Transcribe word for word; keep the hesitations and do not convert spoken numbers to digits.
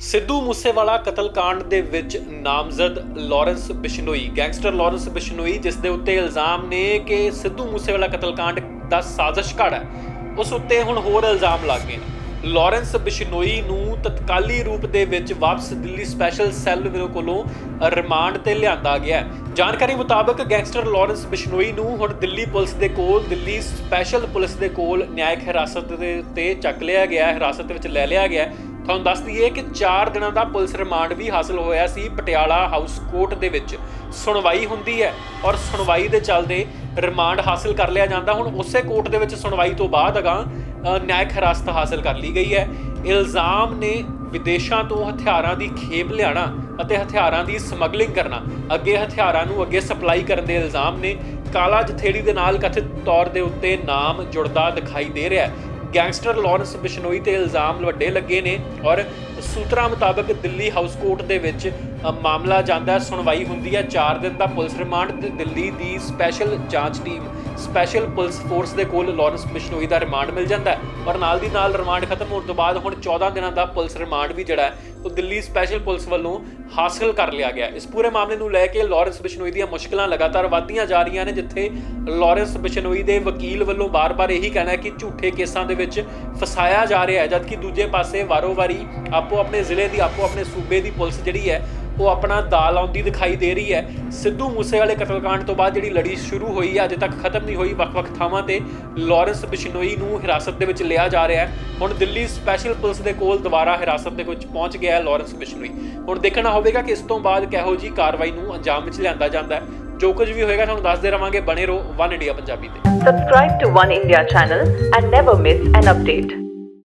ਸਿੱਧੂ ਮੂਸੇਵਾਲਾ ਕਤਲकांड ਦੇ ਵਿੱਚ ਨਾਮਜ਼ਦ Lawrence Bishnoi gangster Lawrence Bishnoi ਜਿਸ ਦੇ ਉੱਤੇ ਇਲਜ਼ਾਮ ਨੇ ਕਿ ਸਿੱਧੂ ਮੂਸੇਵਾਲਾ ਕਤਲकांड ਦਾ ਸਾਜ਼ਿਸ਼ਘੜ ਹੈ, ਉਸ ਉੱਤੇ ਹੁਣ ਹੋਰ ਇਲਜ਼ਾਮ ਲੱਗ ਗਏ ਨੇ। ਲਾਰੈਂਸ ਬਿਸ਼ਨੋਈ ਨੂੰ ਤਤਕਾਲੀ ਰੂਪ ਦੇ ਵਿੱਚ ਵਾਪਸ ਦਿੱਲੀ ਸਪੈਸ਼ਲ ਸੈੱਲ ਕੋਲੋਂ ਰਿਮਾਂਡ ਤੇ ਲਿਆਂਦਾ ਗਿਆ ਹੈ। ਜਾਣਕਾਰੀ ਮੁਤਾਬਕ ਗੈਂਗਸਟਰ ਲਾਰੈਂਸ ਬਿਸ਼ਨੋਈ ਨੂੰ ਹੁਣ ਦਿੱਲੀ ਪੁਲਿਸ ਦੇ ਕੋਲ ਦਿੱਲੀ ਸਪੈਸ਼ਲ ਪੁਲਿਸ ਦੇ ਕੋਲ ਨਿਆਇਕ ਹਿਰਾਸਤ ਦੇ ਉੱਤੇ ਚੱਕ ਲਿਆ ਗਿਆ, ਹਿਰਾਸਤ ਵਿੱਚ ਲੈ ਲਿਆ ਗਿਆ। ਤੁਹਾਨੂੰ ਦੱਸ ਦਈਏ ਕਿ ਚਾਰ ਦਿਨਾਂ ਦਾ ਪੁਲਿਸ ਰਿਮਾਂਡ ਵੀ ਹਾਸਲ ਹੋਇਆ ਸੀ। ਪਟਿਆਲਾ ਹਾਊਸ ਕੋਰਟ ਦੇ ਵਿੱਚ ਸੁਣਵਾਈ ਹੁੰਦੀ ਹੈ ਔਰ ਸੁਣਵਾਈ ਦੇ ਚੱਲਦੇ ਰਿਮਾਂਡ ਹਾਸਲ ਕਰ ਲਿਆ ਜਾਂਦਾ। ਹੁਣ ਉਸੇ ਕੋਰਟ ਦੇ ਵਿੱਚ ਸੁਣਵਾਈ ਤੋਂ ਬਾਅਦ ਅਗਾਂਹ ਨਿਆਇਕ ਹਿਰਾਸਤ ਹਾਸਲ ਕਰ ਲਈ ਗਈ ਹੈ। ਇਲਜ਼ਾਮ ਨੇ ਵਿਦੇਸ਼ਾਂ ਤੋਂ ਹਥਿਆਰਾਂ ਦੀ ਖੇਪ ਲਿਆਣਾ ਅਤੇ ਹਥਿਆਰਾਂ ਦੀ ਸਮਗਲਿੰਗ ਕਰਨਾ, ਅੱਗੇ ਹਥਿਆਰਾਂ ਨੂੰ ਅੱਗੇ ਸਪਲਾਈ ਕਰਨ ਦੇ ਇਲਜ਼ਾਮ ਨੇ। ਕਾਲਾ ਜਥੇੜੀ ਦੇ ਨਾਲ ਕਥਿਤ ਤੌਰ ਦੇ ਉੱਤੇ ਨਾਮ ਜੁੜਦਾ ਦਿਖਾਈ ਦੇ ਰਿਹਾ ਹੈ। ਗੈਂਗਸਟਰ ਲਾਰੈਂਸ ਬਿਸ਼ਨੋਈ ਤੇ ਇਲਜ਼ਾਮ ਵੱਡੇ ਲੱਗੇ ਨੇ ਔਰ ਸੂਤਰਾਂ ਮੁਤਾਬਕ ਦਿੱਲੀ ਹਾਊਸ ਕੋਰਟ ਦੇ ਵਿੱਚ ਮਾਮਲਾ ਜਾਂਦਾ, ਸੁਣਵਾਈ ਹੁੰਦੀ ਹੈ। ਚਾਰ ਦਿਨ ਦਾ ਪੁਲਿਸ ਰਿਮਾਂਡ ਤੇ ਦਿੱਲੀ ਦੀ ਸਪੈਸ਼ਲ ਜਾਂਚ ਟੀਮ ਸਪੈਸ਼ਲ ਪੁਲਿਸ ਫੋਰਸ ਦੇ ਕੋਲ ਲਾਰੈਂਸ ਬਿਸ਼ਨੋਈ ਦਾ ਰਿਮਾਂਡ ਮਿਲ ਜਾਂਦਾ ਔਰ ਨਾਲ ਦੀ ਨਾਲ ਰਿਮਾਂਡ ਖਤਮ ਹੋਣ ਤੋਂ ਬਾਅਦ ਹੁਣ ਚੌਦਾਂ ਦਿਨਾਂ ਦਾ ਪੁਲਿਸ ਰਿਮਾਂਡ ਵੀ ਜਿਹੜਾ ਉਹ ਦਿੱਲੀ ਸਪੈਸ਼ਲ ਪੁਲਿਸ ਵੱਲੋਂ ਹਾਸਲ ਕਰ ਲਿਆ ਗਿਆ। ਇਸ ਪੂਰੇ ਮਾਮਲੇ ਨੂੰ ਲੈ ਕੇ ਲਾਰੈਂਸ ਬਿਸ਼ਨੋਈ ਦੀਆਂ ਮੁਸ਼ਕਲਾਂ ਲਗਾਤਾਰ ਵਧਦੀਆਂ ਜਾ ਰਹੀਆਂ ਨੇ, ਜਿੱਥੇ ਲਾਰੈਂਸ ਬਿਸ਼ਨੋਈ ਦੇ ਵਕੀਲ ਵੱਲੋਂ ਬਾਰ-ਬਾਰ ਇਹੀ ਕਹਿਣਾ ਹੈ ਕਿ ਝੂਠੇ ਕੇਸਾਂ ਦੇ ਵਿੱਚ ਫਸਾਇਆ ਜਾ ਰਿਹਾ ਹੈ, ਜਦਕਿ ਦੂਜੇ ਪਾਸੇ ਵਾਰੋ-ਵਾਰੀ ਆਪੋ ਆਪਣੇ ਜ਼ਿਲ੍ਹੇ ਦੀ ਆਪੋ ਆਪਣੇ ਸੂਬੇ ਦੀ ਪੁਲਿਸ ਜਿਹੜੀ ਹੈ ਉਹ ਆਪਣਾ ਦਾ ਲਾਉਂਦੀ ਦਿਖਾਈ ਦੇ ਰਹੀ ਹੈ। ਸਿੱਧੂ ਮੂਸੇਵਾਲੇ ਕਤਲकांड ਤੋਂ ਬਾਅਦ ਜਿਹੜੀ ਲੜੀ ਸ਼ੁਰੂ ਹੋਈ ਹੈ ਅਜੇ ਤੱਕ ਖਤਮ ਨਹੀਂ ਹੋਈ। ਵੱਖ-ਵੱਖ ਥਾਵਾਂ ਤੇ ਲਾਰੈਂਸ ਬਿਸ਼ਨੋਈ ਨੂੰ ਹਿਰਾਸਤ ਦੇ ਵਿੱਚ ਲਿਆ ਜਾ ਰਿਹਾ ਹੈ। ਹੁਣ ਦਿੱਲੀ ਸਪੈਸ਼ਲ ਪੁਲਿਸ ਦੇ ਕੋਲ ਦੁਬਾਰਾ ਹਿਰਾਸਤ ਦੇ ਵਿੱਚ ਪਹੁੰਚ ਗਿਆ ਹੈ ਲਾਰੈਂਸ ਬਿਸ਼ਨੋਈ। ਹੁਣ ਦੇਖਣਾ ਹੋਵੇਗਾ ਕਿ ਇਸ ਤੋਂ ਬਾਅਦ ਕਿਹੋ ਜਿਹੀ ਕਾਰਵਾਈ ਨੂੰ ਅੰਜਾਮ ਵਿੱਚ ਲਿਆਂਦਾ ਜਾਂਦਾ ਹੈ। ਜੋ ਕੁਝ ਵੀ ਹੋਏਗਾ ਤੁਹਾਨੂੰ ਦੱਸਦੇ ਰਵਾਂਗੇ। ਬਣੇ ਰਹੋ ਵਨ ਇੰਡੀਆ ਪੰਜਾਬੀ ਤੇ। Subscribe to One India channel and never miss an update.